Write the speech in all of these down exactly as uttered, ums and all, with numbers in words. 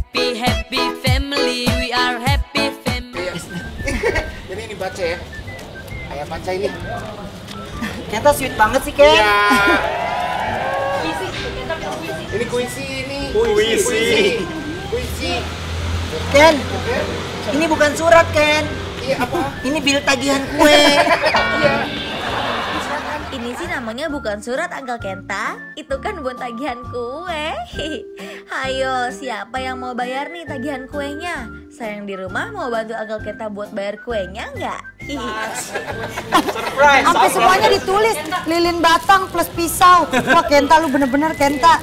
Happy happy family, we are happy family. Jadi ini baca ya. Ayah baca ini. Kenta sweet banget sih, Ken. Iya. Ini kuisi ini. Puisi. Kuisi. Ken, ini bukan surat, Ken. Iya apa? Ini bil tagihan kue. Iya. Ini sih namanya bukan surat Uncle Kenta, itu kan buat tagihan kue. Hayo, siapa yang mau bayar nih tagihan kuenya? Sayang di rumah mau bantu Uncle Kenta buat bayar kuenya nggak? Surprise. Sampai semuanya ditulis, lilin batang plus pisau. Wah Kenta lu bener-bener Kenta.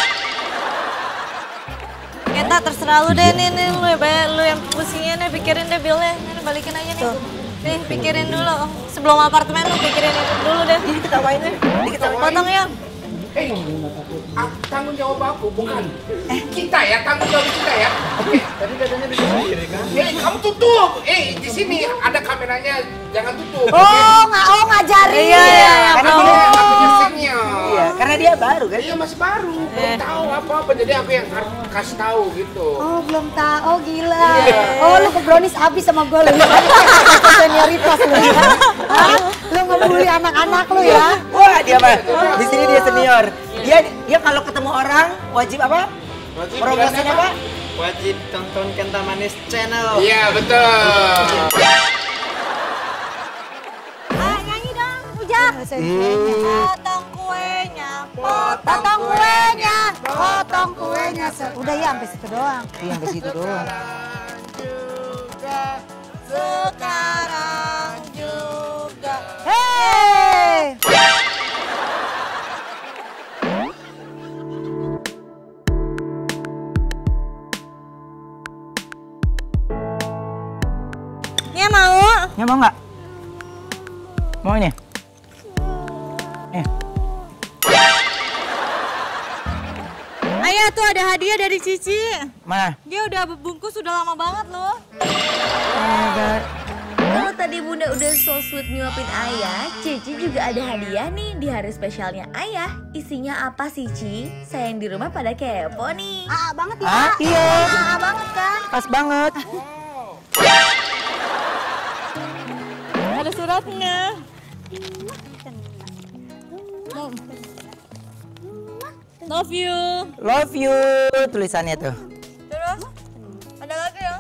Kenta terserah lu deh nih, nih lu, lu yang pusingnya nih, pikirin deh bilnya. Nih balikin aja nih. Nih pikirin dulu, sebelum apartemen lu pikirin itu dulu deh. Ini ketawain deh. Diketawain. Potong ya. Eh, ah, tanggung jawab aku bukan. Eh, kita ya, tanggung jawab kita ya. Oke. Tadi katanya di sini kan? Eh, kamu tutup. Eh, di sini ada kameranya, jangan tutup. Oh, nggak oh ngajarin. Iya, iya, Karena Oh. dia punya senior. Iya, karena dia baru kan. Iya masih baru, belum tahu apa-apa. Jadi aku yang har- kasih tahu gitu. Oh belum tahu, oh gila. Iya. Oh lu ke brownies abis sama gue lu. Senioritas lu ya. Hah? Lu ngebully anak-anak lu ya. Wah, dia mah. Di sini dia senior. Dia dia kalau ketemu orang wajib apa? Wajib Promosinya bilangnya apa? Wajib tonton Kenta Manis Channel. Iya betul. Ah, nyanyi dong, Ujak. Potong kuenya, Potong kuenya, potong kuenya. Udah ya sampai situ doang. Iya, sampai situ doang. sekarang juga. Hei! Nya mau? Ya mau nggak? Mau ini? Eh, Ayah tuh ada hadiah dari Cici. mana? Dia udah bungkus udah lama banget loh. Kalau tadi Bunda udah so sweet nyuapin Ayah, Cici juga ada hadiah nih di hari spesialnya Ayah. Isinya apa sih, Ci? Sayang di rumah pada kepo nih. Ah banget ya. Ah, iya. Ah banget kan. Pas banget. Ada suratnya. Love you. Love you tulisannya tuh. Terus ada lagi ya?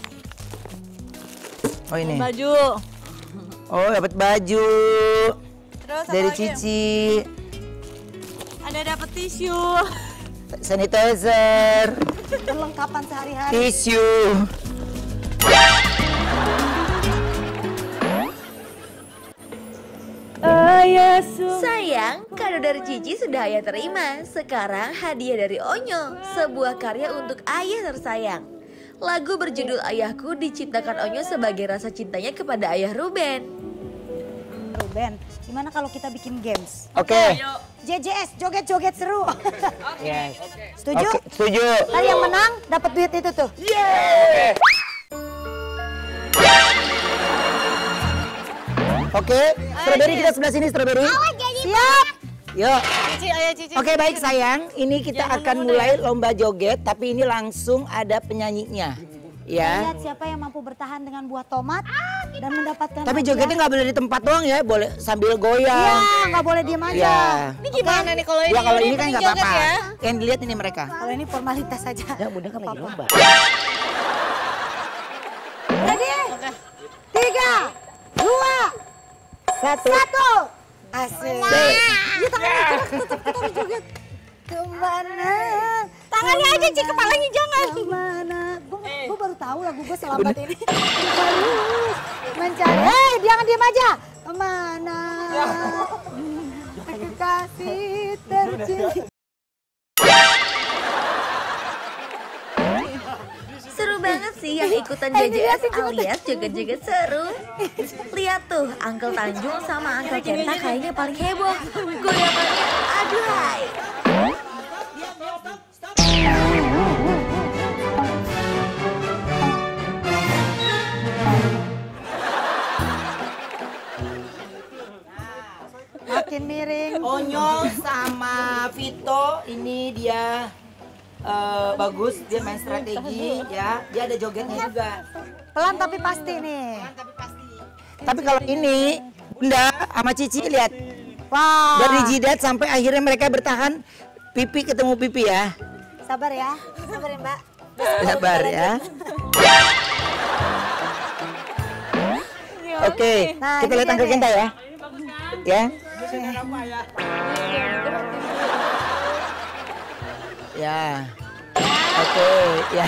Oh ini. Baju. Oh dapat baju Terus apa dari lagi? Cici. Ada dapat tisu. Sanitizer, Perlengkapan sehari-hari. tisu. Ayah Sayang, kado dari Cici sudah Ayah terima. Sekarang hadiah dari Onyo, sebuah karya untuk Ayah tersayang. Lagu berjudul Ayahku diciptakan Onyo sebagai rasa cintanya kepada Ayah Ruben. Ruben, gimana kalau kita bikin games? Oke. J J S, joget-joget seru. Yes. Setuju? Oke, setuju. Tadi yang menang dapat duit itu tuh. Oke, strawberry kita sebelah sini strawberry. Siap. Yuk. Cici, ayah Cici. Oke baik sayang, ini kita akan mulai lomba joget, tapi ini langsung ada penyanyinya, ya. Lihat siapa yang mampu bertahan dengan buah tomat dan mendapatkan. Tapi hadiah. jogetnya nggak boleh di tempat doang ya, boleh sambil goyang. Iya, nggak boleh diem aja. Ya. Ini gimana nih kalau ini? Ya kalau ini kan penting nggak joget apa-apa. ya. Yang dilihat ini mereka. Kalau ini formalitas saja. Ya mudah kan lagi lomba. Jadi, tiga, dua, Satu. satu. Asik. Ya tangannya tetap kita harus joget. Kemana? Tangannya aja Ci, kepalanya jangan. Kemana? Gue baru tahu lagu gue selambat ini. Harus mencari. Hei, jangan diam aja. Kemana? Kekasih tercinta. Seru banget sih yang ikutan J J S alias joget-joget seru. Lihat tuh, Uncle Tanjung sama Uncle Kenta kayaknya paling heboh. Goyangannya aduhai. Makin miring. Onyo sama Vito ini dia eh, uh, bagus, dia main strategi ya. Dia ada jogetnya juga. Pelan tapi pasti nih. Tapi kalau ini Bunda sama Cici lihat. Wah. Dari jidat sampai akhirnya mereka bertahan pipi ketemu pipi ya. Sabar ya. Sabar ya, Mbak. Sabar ya. Oke, Nah, kita ini lihat Uncle dia Kenta ya. Ya. Ya. Oke, ya.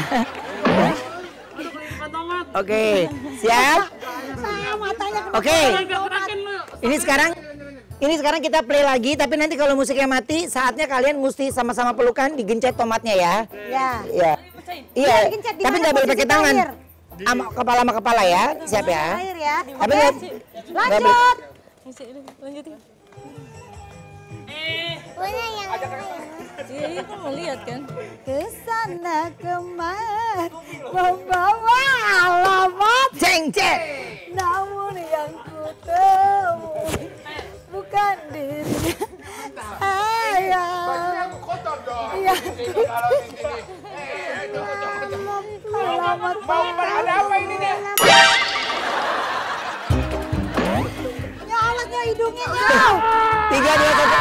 Oke, siap? Oke. Ini sekarang ini sekarang kita play lagi, tapi nanti kalau musiknya mati, saatnya kalian mesti sama-sama pelukan, digencet tomatnya ya. Ya. Iya. Iya. digencet, di Tapi mana nggak boleh posisi pakai tangan. terakhir? Sama kepala sama kepala ya, siap ya. Terakhir ya. Tapi Oke. nggak- nggak boleh- Lanjut. Lanjutin. Punya yang Iya, iya kan mau lihat kan. kesana kemari membawa alamat, Ceng ceng. namun yang ku temui bukan dirinya saya. Bajunya aku kotor dong. Iya. Kalau di sini. Eh, itu Alamat mau ada apa ini deh? nyolatnya hidungnya jauh. Tiga dua satu.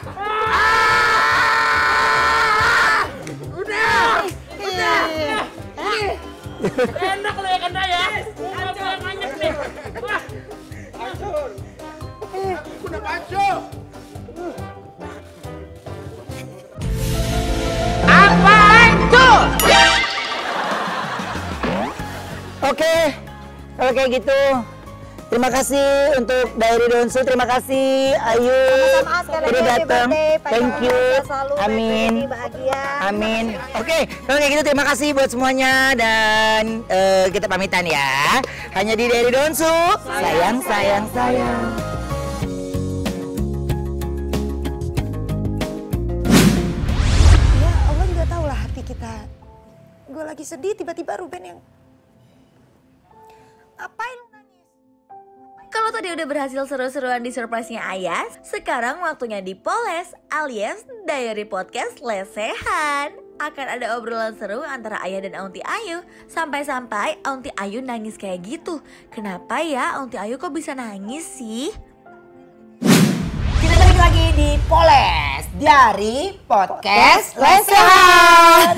Enak lo ya Kenta ya. Udah mulai banyak nih. Wah. Hancur. Aku udah baju. Apa itu? Oke, kalau kayak gitu, terima kasih untuk Diary Donsu, terima kasih Ayu Sama-sama, sekali lagi udah happy datang, birthday, panjang thank you, umur, selalu amin, happy, bahagia. amin. Oke, kalau kayak gitu terima kasih buat semuanya dan eh, kita pamitan ya. Hanya di Diary Donsu, sayang, sayang, sayang. Ya Allah juga tahu lah hati kita. Gue lagi sedih tiba-tiba Ruben yang ngapain lu nangis? Kalau tadi udah berhasil seru-seruan di surprise-nya Ayas, sekarang waktunya dipoles alias Diary Podcast Lesehan. Akan ada obrolan seru antara Ayah dan Aunty Ayu. Sampai-sampai Aunty Ayu nangis kayak gitu. Kenapa ya Aunty Ayu kok bisa nangis sih? Kita balik lagi di Poles dari Podcast Lesehan.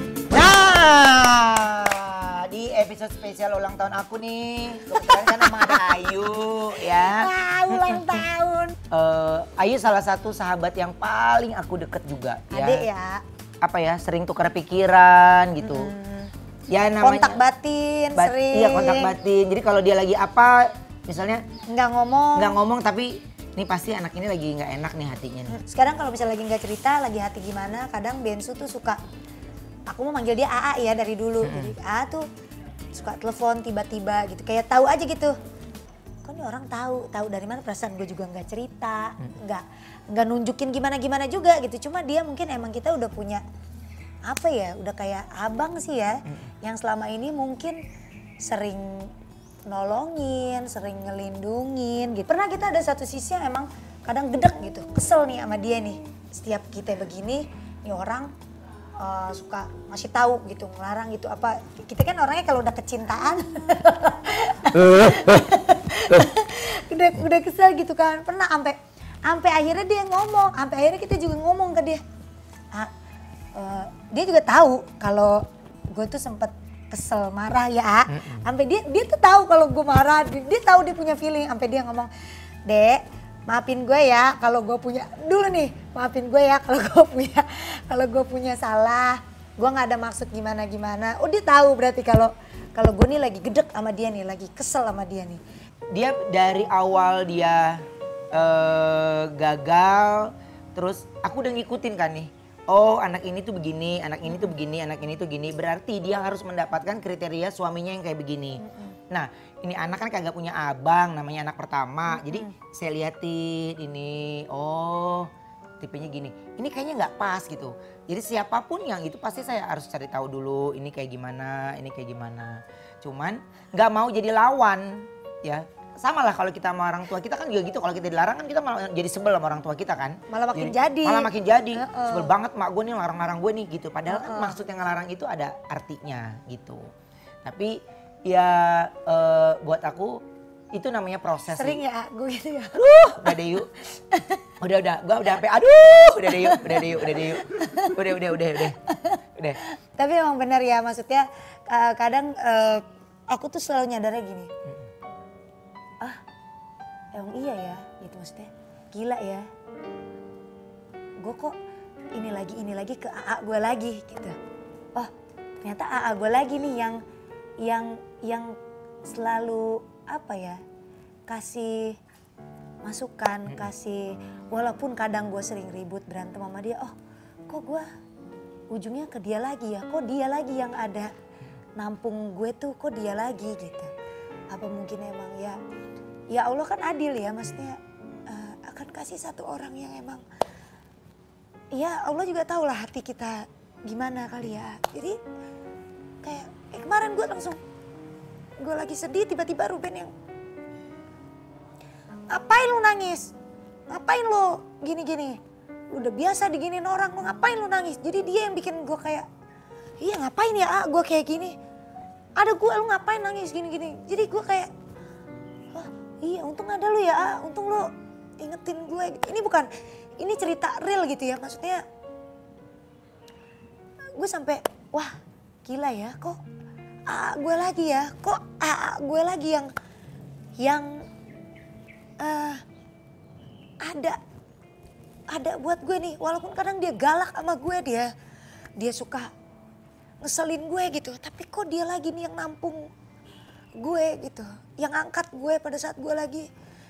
Nah, di episode spesial ulang tahun aku nih, kebetulan kan sama ada Ayu ya. Wah, ulang tahun. Eh, Ayu salah satu sahabat yang paling aku deket juga ya. Adek ya. Apa ya, sering tukar pikiran gitu. Ya namanya Kontak batin bat- sering. Iya, kontak batin. Jadi kalau dia lagi apa, misalnya Nggak ngomong. nggak ngomong tapi nih pasti anak ini lagi nggak enak nih hatinya nih. Sekarang kalau misalnya lagi nggak cerita, lagi hati gimana, kadang Bensu tuh suka, aku mau manggil dia A A ya dari dulu. Jadi A A tuh suka telepon tiba-tiba gitu, kayak tahu aja gitu. Kok nih orang tahu, tahu dari mana, perasaan gue juga nggak cerita, nggak nggak nunjukin gimana-gimana juga gitu. Cuma dia mungkin emang kita udah punya apa ya, udah kayak abang sih ya, yang selama ini mungkin sering nolongin, sering ngelindungin gitu. Pernah kita ada satu sisi yang emang kadang gedek gitu, kesel nih sama dia nih. Setiap kita begini, nih orang uh, suka ngasih tahu gitu, ngelarang gitu apa. Kita kan orangnya kalau udah kecintaan, udah udah kesel gitu kan. Pernah sampai sampai akhirnya dia ngomong, sampai akhirnya kita juga ngomong ke dia. Ah, uh, dia juga tahu kalau gue tuh sempet kesel marah ya, sampai dia dia tuh tahu kalau gue marah, dia, dia tahu dia punya feeling, sampai dia ngomong, Dek, maafin gue ya kalau gue punya dulu nih, maafin gue ya kalau gue punya kalau gue punya salah, gue nggak ada maksud gimana gimana. Oh dia tahu berarti kalau kalau gue nih lagi gedek sama dia nih, lagi kesel sama dia nih. Dia dari awal dia eh, gagal, terus aku udah ngikutin kan nih. Oh anak ini tuh begini, anak ini tuh begini, anak ini tuh gini. Berarti dia harus mendapatkan kriteria suaminya yang kayak begini. Nah ini anak kan kagak punya abang, namanya anak pertama. Jadi saya liatin ini, oh tipenya gini. Ini kayaknya nggak pas gitu. Jadi siapapun yang itu pasti saya harus cari tahu dulu ini kayak gimana, ini kayak gimana. Cuman nggak mau jadi lawan ya. sama lah kalau kita sama orang tua kita kan juga gitu. Kalau kita dilarang kan kita malah jadi sebel sama orang tua kita kan. Malah makin jadi. Malah makin jadi. Uh-uh. Sebel banget mak gue nih larang-larang gue nih gitu. Padahal Uh-uh. kan maksud yang ngelarang itu ada artinya gitu. Tapi ya uh, buat aku itu namanya proses. Sering ya gue gitu ya. Aduh, udah deh yuk. Udah udah, gue udah sampai aduh, udah deh yuk, udah deh yuk, udah deh yuk. Udah udah udah udah. Udah. Tapi emang benar ya, maksudnya uh, kadang uh, aku tuh selalu nyadarnya gini. Ah, emang iya ya, gitu maksudnya. Gila ya. Gue kok ini lagi ini lagi ke A A gue lagi gitu. Oh, ternyata A A gue lagi nih yang yang yang selalu apa ya, kasih masukan, kasih walaupun kadang gue sering ribut berantem sama dia, oh kok gue ujungnya ke dia lagi ya, kok dia lagi yang ada nampung gue tuh, kok dia lagi gitu. Apa mungkin emang ya, ya Allah kan adil ya, maksudnya uh, akan kasih satu orang yang emang, ya Allah juga tahu lah hati kita gimana kali ya. Jadi kayak eh, kemarin gue langsung, gue lagi sedih tiba-tiba Ruben yang, ngapain lu nangis? Ngapain lu gini-gini? Lu udah biasa diginiin orang, lu ngapain lu nangis? Jadi dia yang bikin gue kayak, iya ngapain ya ah, gue kayak gini? Ada gue, lu ngapain nangis gini-gini? Jadi gue kayak, oh iya untung ada lu ya ah, untung lu ingetin gue. Ini bukan, ini cerita real gitu ya, maksudnya gue sampai, wah gila ya kok ah, gue lagi ya, kok ah, gue lagi yang, yang uh, ada ada buat gue nih, walaupun kadang dia galak sama gue, dia dia suka ngeselin gue gitu, tapi kok dia lagi nih yang nampung gue gitu, yang angkat gue pada saat gue lagi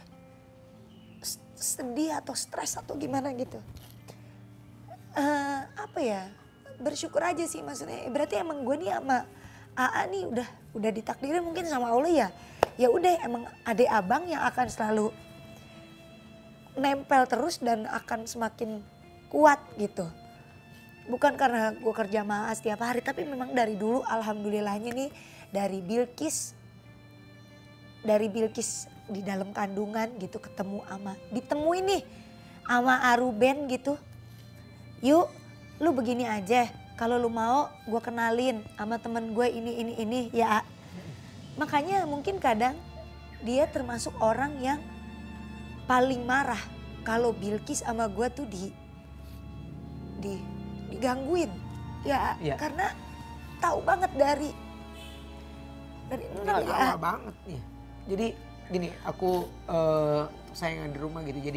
sedih atau stres atau gimana gitu. Uh, apa ya, bersyukur aja sih maksudnya, berarti emang gue nih sama A A nih udah udah ditakdirin mungkin sama Allah ya. Ya udah emang adik abang yang akan selalu nempel terus dan akan semakin kuat gitu. Bukan karena gue kerja sama A A setiap hari, tapi memang dari dulu alhamdulillahnya nih dari Bilkis, dari Bilkis di dalam kandungan gitu ketemu sama, ditemuin nih sama Aruben gitu. Yuk lu begini aja, kalau lu mau gue kenalin sama temen gue ini ini ini ya. Makanya mungkin kadang dia termasuk orang yang paling marah kalau Bilkis sama gue tuh di, di digangguin ya, ya. Karena tahu banget dari dari nol ya. Lama banget nih. Jadi gini, aku uh, sayangan di rumah gitu. Jadi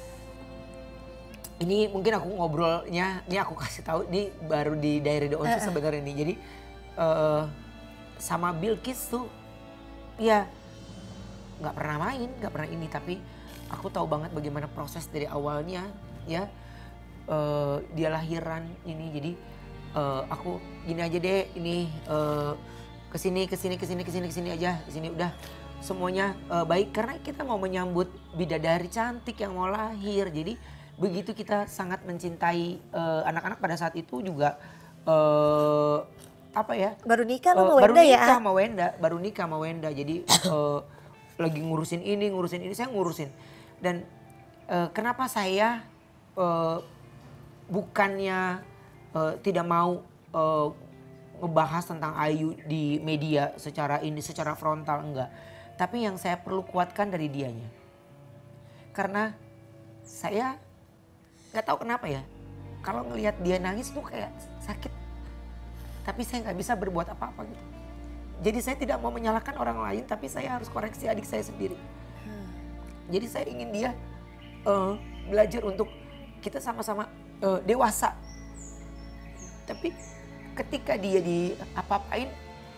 ini mungkin aku ngobrolnya, ini aku kasih tahu, ini baru di Diary The Onsu uh, uh. sebenarnya nih. Jadi uh, sama Bilkis tuh ya nggak pernah main, nggak pernah ini, tapi aku tahu banget bagaimana proses dari awalnya ya. Uh, dia lahiran ini, jadi uh, aku gini aja deh, ini uh, kesini kesini kesini kesini kesini aja, kesini udah semuanya uh, baik karena kita mau menyambut bidadari cantik yang mau lahir. Jadi begitu kita sangat mencintai uh, anak-anak pada saat itu juga uh, apa ya? Baru nikah uh, sama Wenda ya? Baru nikah sama Wenda, baru nikah sama Wenda. Jadi uh, lagi ngurusin ini, ngurusin ini, saya ngurusin. Dan uh, kenapa saya uh, bukannya uh, tidak mau uh, ngebahas tentang Ayu di media secara ini, secara frontal, enggak. Tapi yang saya perlu kuatkan dari dianya. Karena saya gak tahu kenapa ya, kalau ngelihat dia nangis tuh kayak sakit. Tapi saya gak bisa berbuat apa-apa gitu. Jadi saya tidak mau menyalahkan orang lain, tapi saya harus koreksi adik saya sendiri. Hmm. Jadi saya ingin dia uh, belajar untuk kita sama-sama uh, dewasa. Tapi ketika dia di apa-apain,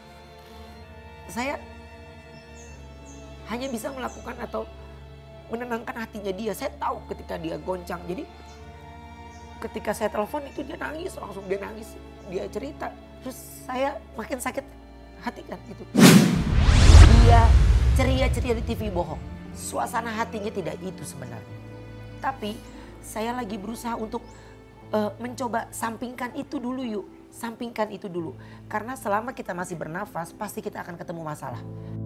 saya hanya bisa melakukan atau menenangkan hatinya dia. Saya tahu ketika dia goncang. Jadi ketika saya telepon itu dia nangis, langsung dia nangis, dia cerita. Terus saya makin sakit hati kan gitu. Dia ceria-ceria di T V bohong. Suasana hatinya tidak itu sebenarnya. Tapi saya lagi berusaha untuk uh, mencoba sampingkan itu dulu yuk. Sampingkan itu dulu. Karena selama kita masih bernafas pasti kita akan ketemu masalah.